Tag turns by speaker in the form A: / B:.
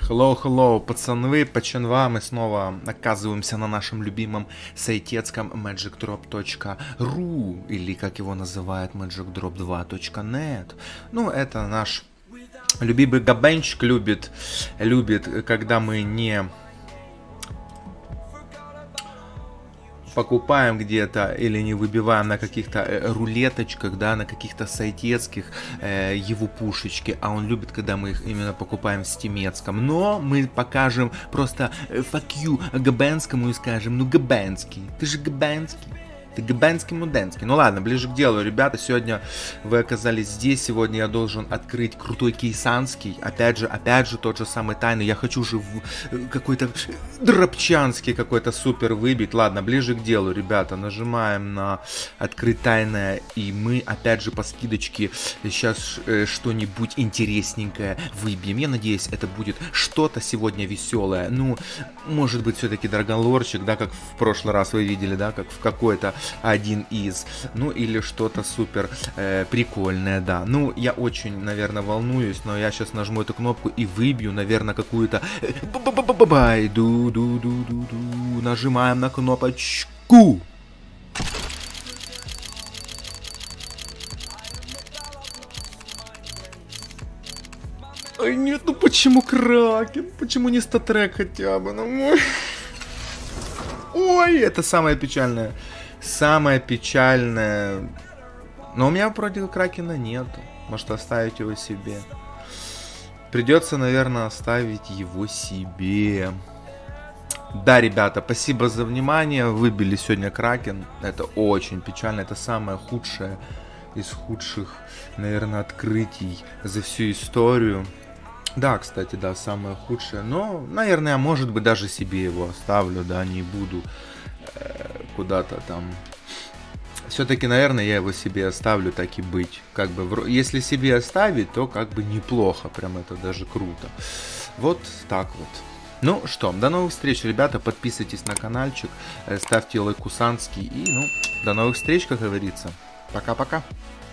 A: Hello, пацаны, починва, мы снова оказываемся на нашем любимом сайтецком magicdrop.ru, или как его называют, magicdrop2.net. Ну, это наш любимый габенчик, любит, когда мы не покупаем где-то или не выбиваем на каких-то рулеточках, да, на каких-то сайтецких его пушечки, а он любит, когда мы их именно покупаем в стимецком. Но мы покажем просто fuck you габенскому и скажем: ну габенский, ты же габенский. Ты габенский-муденский. Ну ладно, ближе к делу, ребята. Сегодня вы оказались здесь. Сегодня я должен открыть крутой кейсанский. Опять же, тот же самый тайный. Я хочу же какой-то дропчанский какой-то супер выбить. Ладно, ближе к делу, ребята. Нажимаем на открыть тайное. И мы, опять же, по скидочке сейчас что-нибудь интересненькое выбьем. Я надеюсь, это будет что-то сегодня веселое. Ну, может быть, все-таки драгонлорчик, да, как в прошлый раз вы видели, да, как в какой-то один из, ну или что-то супер прикольное, да. Ну, я очень, наверное, волнуюсь, но я сейчас нажму эту кнопку и выбью, наверное, какую-то нажимаем на кнопочку. Ай, нет, ну почему Кракен? Почему не статрек хотя бы? Ну, ой, это самое печальное. Самое печальное. Но у меня вроде Кракена нету. Может, оставить его себе. Придется, наверное, оставить его себе. Да, ребята, спасибо за внимание. Выбили сегодня Кракен. Это очень печально. Это самое худшее из худших, наверное, открытий за всю историю. Да, кстати, да, самое худшее. Но, наверное, может быть, даже себе его оставлю, да, не буду куда-то там. Все-таки, наверное, я его себе оставлю, так и быть. Как бы, если себе оставить, то как бы неплохо, прям это даже круто. Вот так вот. Ну что, до новых встреч, ребята, подписывайтесь на каналчик, ставьте лайк кусанский и, ну, до новых встреч, как говорится. Пока-пока.